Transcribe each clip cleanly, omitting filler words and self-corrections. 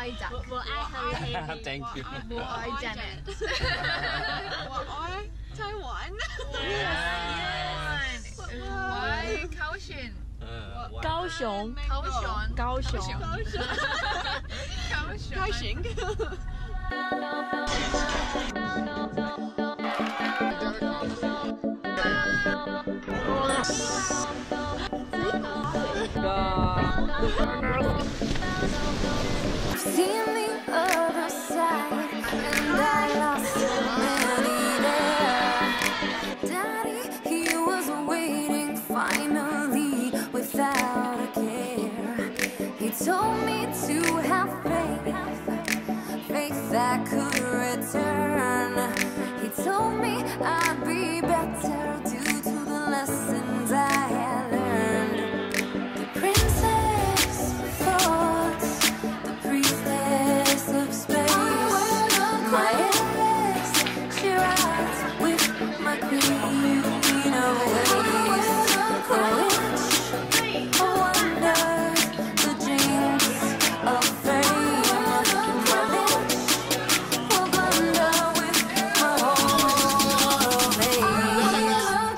愛จัน我愛 Thank you 我愛Janet 我愛Taiwan 我愛高雄 Seen the other side, and I lost so many there. Daddy, he was waiting finally without a care. He told me to have faith that could return. He told me I'd be better due to the lessons I had learned. The princess thought, the priestess of space. My endless, she rides with my queen of ways. The witch of wonder, the jinx of fame. My lips will blunder with my whole face.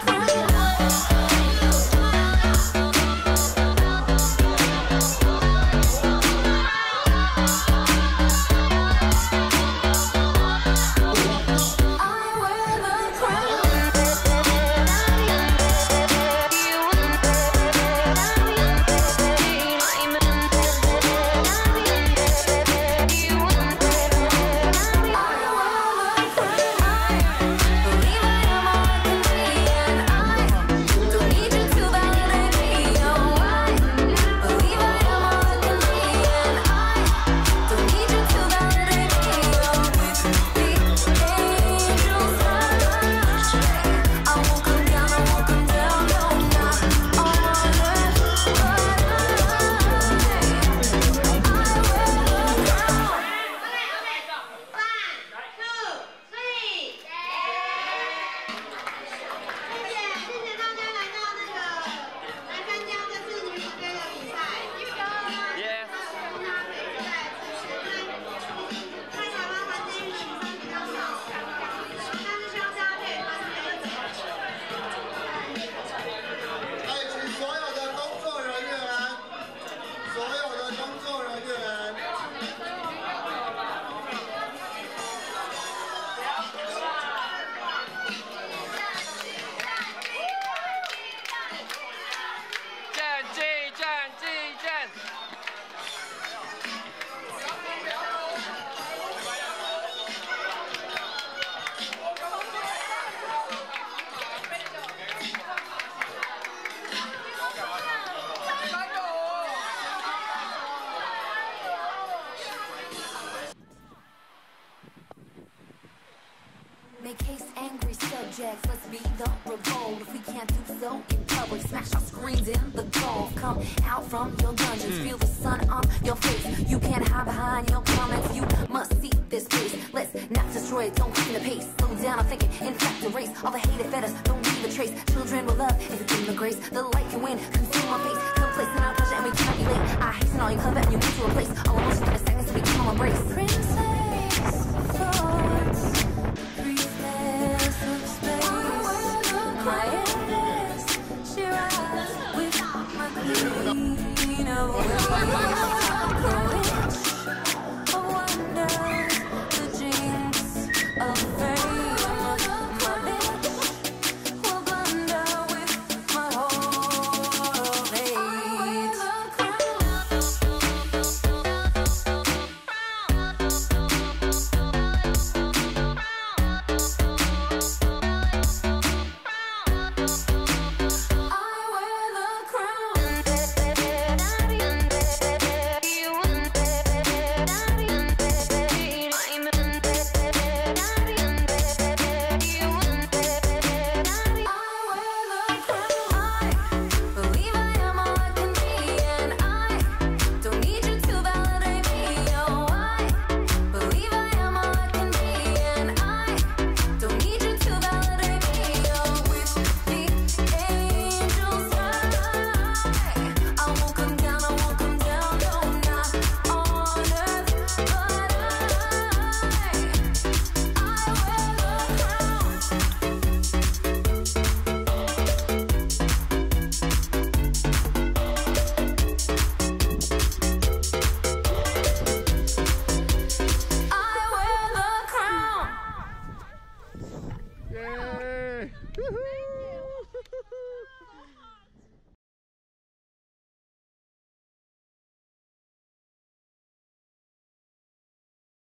Make haste angry subjects, let's be the revolt. If we can't do so in public, smash our screens in the gulf. Come out from your dungeons, feel the sun on your face. You can't hide behind your comments, you must see this place. Let's not destroy it, don't clean the pace. Slow down, I'm thinking, in fact, erase all the hate that fed us, don't leave a trace. Children will love if it's in the grace. The light can win, consume our face. Complacent our pleasure and we cannot be late. I hasten all your clever and you need to replace all emotions in a second so we can all embrace. Princess thoughts, priestess of space. My endless, she rides with my queen of ways. The witch of wonder, the jinx of fame. My lips will blunder with my whole face. Yay! Woohoo!